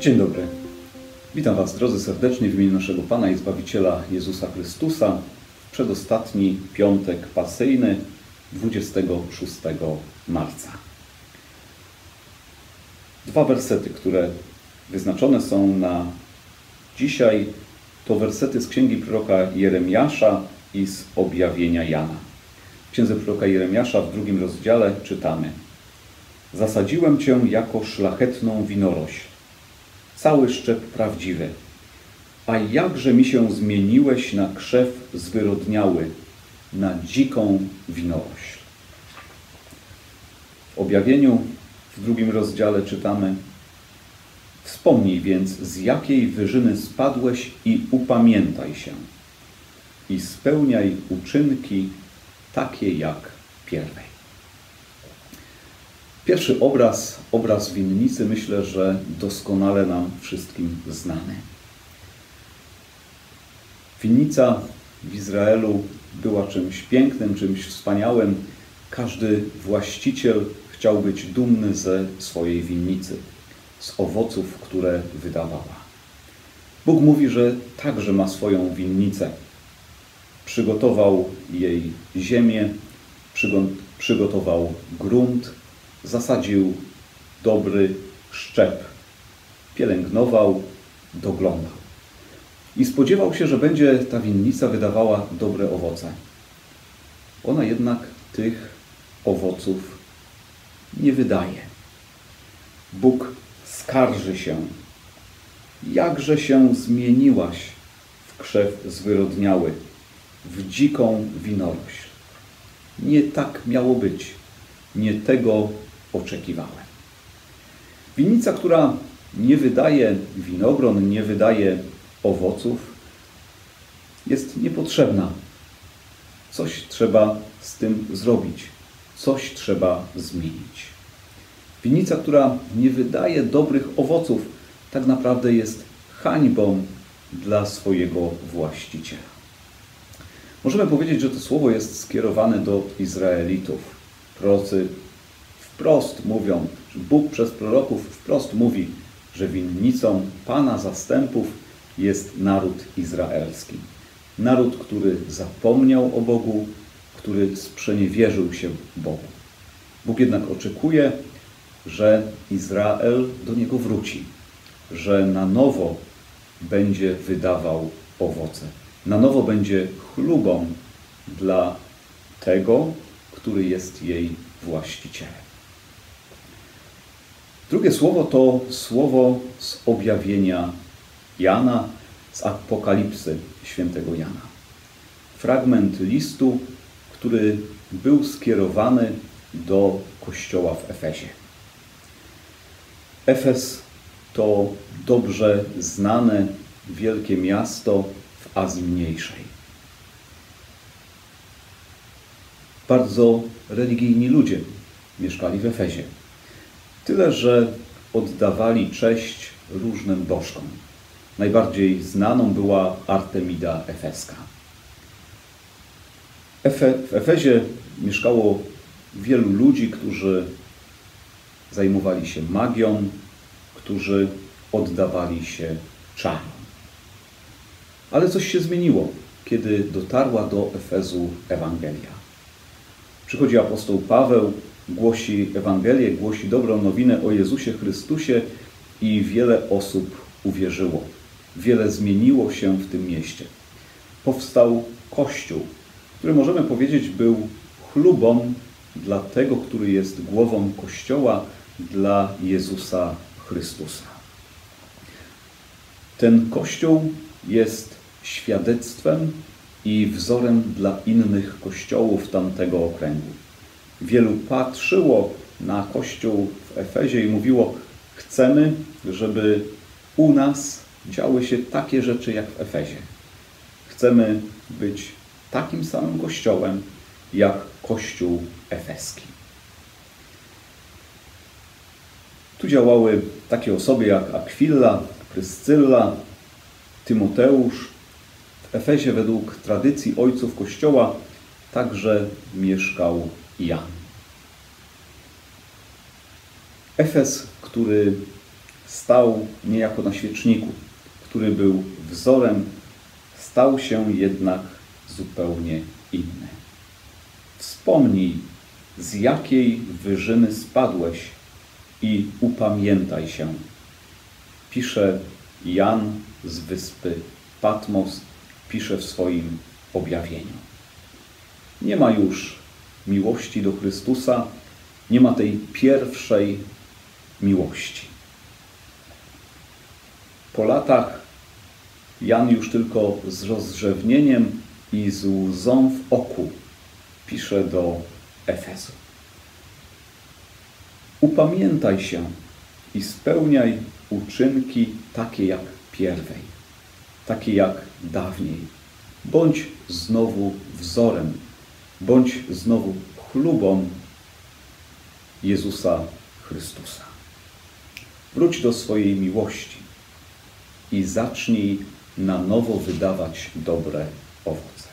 Dzień dobry. Witam Was, drodzy, serdecznie w imieniu naszego Pana i Zbawiciela Jezusa Chrystusa w przedostatni piątek pasyjny 26 marca. Dwa wersety, które wyznaczone są na dzisiaj, to wersety z księgi proroka Jeremiasza i z objawienia Jana. W księdze proroka Jeremiasza w 2 rozdziale czytamy: Zasadziłem Cię jako szlachetną winorośl, cały szczep prawdziwy, a jakże mi się zmieniłeś na krzew zwyrodniały, na dziką winorośl. W objawieniu w 2 rozdziale czytamy: Wspomnij więc, z jakiej wyżyny spadłeś i upamiętaj się i spełniaj uczynki takie jak pierwej. Pierwszy obraz winnicy, myślę, że doskonale nam wszystkim znany. Winnica w Izraelu była czymś pięknym, czymś wspaniałym. Każdy właściciel chciał być dumny ze swojej winnicy, z owoców, które wydawała. Bóg mówi, że także ma swoją winnicę. Przygotował jej ziemię, przygotował grunt, zasadził dobry szczep, pielęgnował, doglądał. I spodziewał się, że będzie ta winnica wydawała dobre owoce. Ona jednak tych owoców nie wydaje. Bóg skarży się: jakże się zmieniłaś w krzew zwyrodniały, w dziką winorośl. Nie tak miało być. Nie tego oczekiwałem. Winnica, która nie wydaje winogron, nie wydaje owoców, jest niepotrzebna. Coś trzeba z tym zrobić. Coś trzeba zmienić. Winnica, która nie wydaje dobrych owoców, tak naprawdę jest hańbą dla swojego właściciela. Możemy powiedzieć, że to słowo jest skierowane do Izraelitów. Prorocy wprost mówią, że Bóg przez proroków wprost mówi, że winnicą Pana zastępów jest naród izraelski. Naród, który zapomniał o Bogu, który sprzeniewierzył się Bogu. Bóg jednak oczekuje, że Izrael do Niego wróci, że na nowo będzie wydawał owoce. Na nowo będzie chlubą dla tego, który jest jej właścicielem. Drugie słowo to słowo z objawienia Jana, z Apokalipsy świętego Jana. Fragment listu, który był skierowany do kościoła w Efezie. Efes to dobrze znane wielkie miasto w Azji Mniejszej. Bardzo religijni ludzie mieszkali w Efezie. Tyle, że oddawali cześć różnym bożkom. Najbardziej znaną była Artemida Efeska. W Efezie mieszkało wielu ludzi, którzy zajmowali się magią, którzy oddawali się czarom. Ale coś się zmieniło, kiedy dotarła do Efezu Ewangelia. Przychodzi apostoł Paweł, głosi Ewangelię, głosi dobrą nowinę o Jezusie Chrystusie i wiele osób uwierzyło. Wiele zmieniło się w tym mieście. Powstał Kościół, który możemy powiedzieć był chlubą dla tego, który jest głową Kościoła, dla Jezusa Chrystusa. Ten Kościół jest świadectwem i wzorem dla innych kościołów tamtego okręgu. Wielu patrzyło na Kościół w Efezie i mówiło: chcemy, żeby u nas działy się takie rzeczy jak w Efezie. Chcemy być takim samym kościołem jak Kościół efeski. Tu działały takie osoby jak Akwilla, Pryscylla, Tymoteusz. W Efezie według tradycji ojców Kościoła także mieszkał Jan. Efes, który stał niejako na świeczniku, który był wzorem, stał się jednak zupełnie inny. Wspomnij, z jakiej wyżyny spadłeś i upamiętaj się. Pisze Jan z wyspy Patmos, pisze w swoim objawieniu. Nie ma już miłości do Chrystusa, nie ma tej pierwszej miłości. Po latach Jan już tylko z rozrzewnieniem i z łzą w oku pisze do Efezu. Upamiętaj się i spełniaj uczynki takie jak pierwej, takie jak dawniej. Bądź znowu wzorem, bądź znowu chlubą Jezusa Chrystusa. Wróć do swojej miłości i zacznij na nowo wydawać dobre owoce.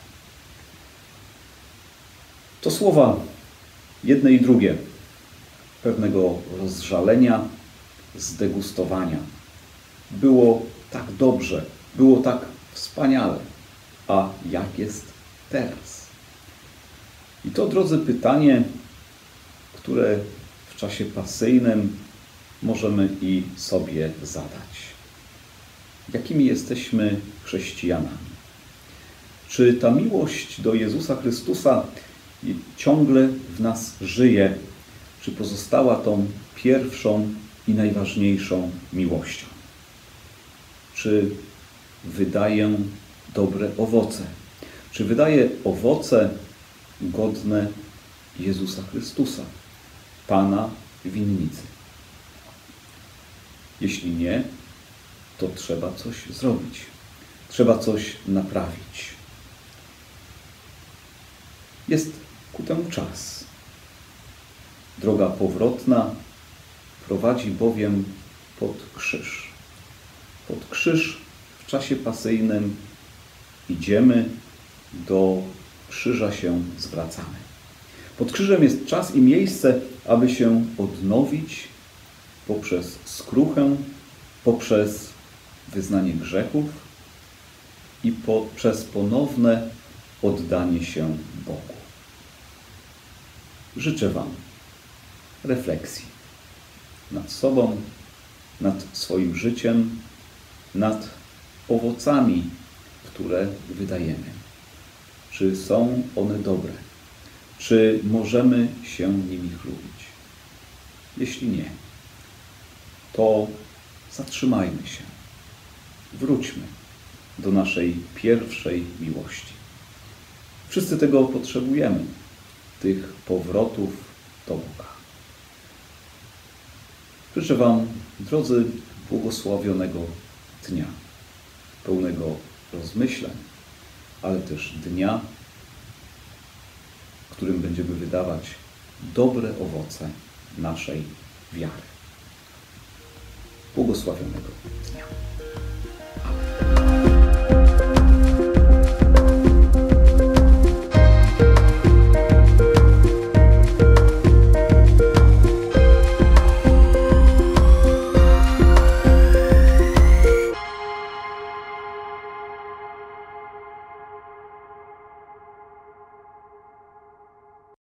To słowa jedne i drugie, pewnego rozżalenia, zdegustowania. Było tak dobrze, było tak wspaniale, a jak jest teraz? I to, drodzy, pytanie, które w czasie pasyjnym możemy i sobie zadać. Jakimi jesteśmy chrześcijanami? Czy ta miłość do Jezusa Chrystusa ciągle w nas żyje? Czy pozostała tą pierwszą i najważniejszą miłością? Czy wydaje dobre owoce? Czy wydaje owoce godne Jezusa Chrystusa, Pana winnicy? Jeśli nie, to trzeba coś zrobić. Trzeba coś naprawić. Jest ku temu czas. Droga powrotna prowadzi bowiem pod krzyż. Pod krzyż w czasie pasyjnym idziemy, do krzyża się zwracamy. Pod krzyżem jest czas i miejsce, aby się odnowić poprzez skruchę, poprzez wyznanie grzechów i poprzez ponowne oddanie się Bogu. Życzę Wam refleksji nad sobą, nad swoim życiem, nad owocami, które wydajemy. Czy są one dobre? Czy możemy się nimi chlubić? Jeśli nie, to zatrzymajmy się. Wróćmy do naszej pierwszej miłości. Wszyscy tego potrzebujemy, tych powrotów do Boga. Życzę Wam, drodzy, błogosławionego dnia, pełnego rozmyślań, ale też dnia, w którym będziemy wydawać dobre owoce naszej wiary. Błogosławionego dnia. Amen.